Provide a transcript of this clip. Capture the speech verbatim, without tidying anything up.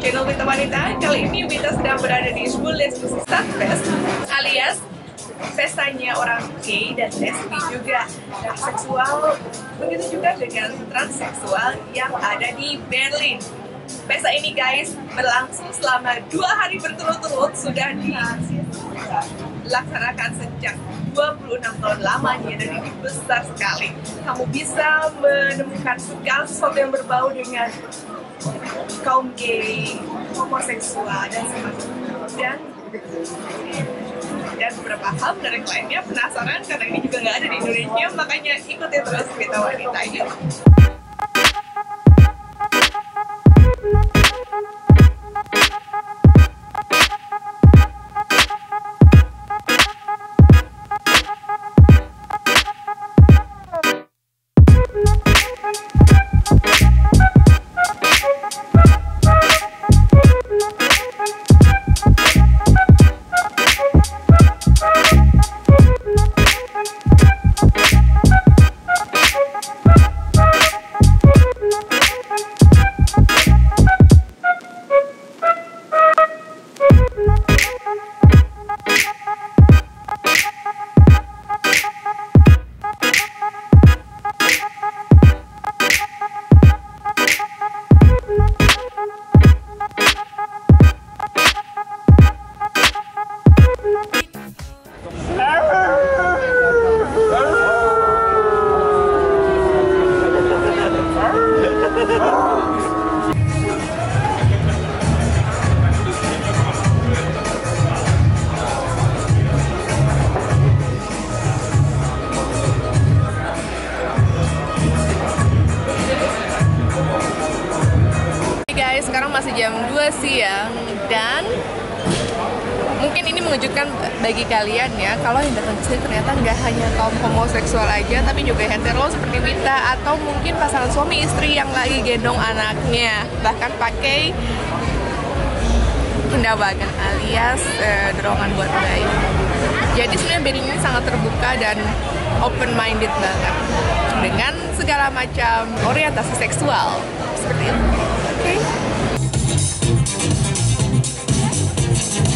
channel Wita Wanita. Kali ini Wita sedang berada di School Exclusive Fest, alias pestanya orang gay dan lesbi juga, dan seksual. Begitu juga dengan transseksual yang ada di Berlin. Pesta ini guys berlangsung selama dua hari berturut-turut, sudah dilaksanakan sejak dua puluh enam tahun lamanya dan ini besar sekali. Kamu bisa menemukan segala sesuatu yang berbau dengan kaum gay, homoseksual dan semacamnya, dan dan beberapa hal menarik lainnya. Penasaran karena ini juga nggak ada di Indonesia, makanya ikuti terus Wita Wanita. Yuk! Sekarang masih jam dua siang dan mungkin ini mengejutkan bagi kalian ya, kalau yang datang ke sini ternyata nggak hanya kaum homoseksual aja, tapi juga hetero seperti Wita, atau mungkin pasangan suami istri yang lagi gendong anaknya, bahkan pakai kendabagan alias eh, dorongan buat bayi. Jadi sebenarnya Berlin ini sangat terbuka dan open minded banget dengan segala macam orientasi seksual seperti itu. Oke. Okay.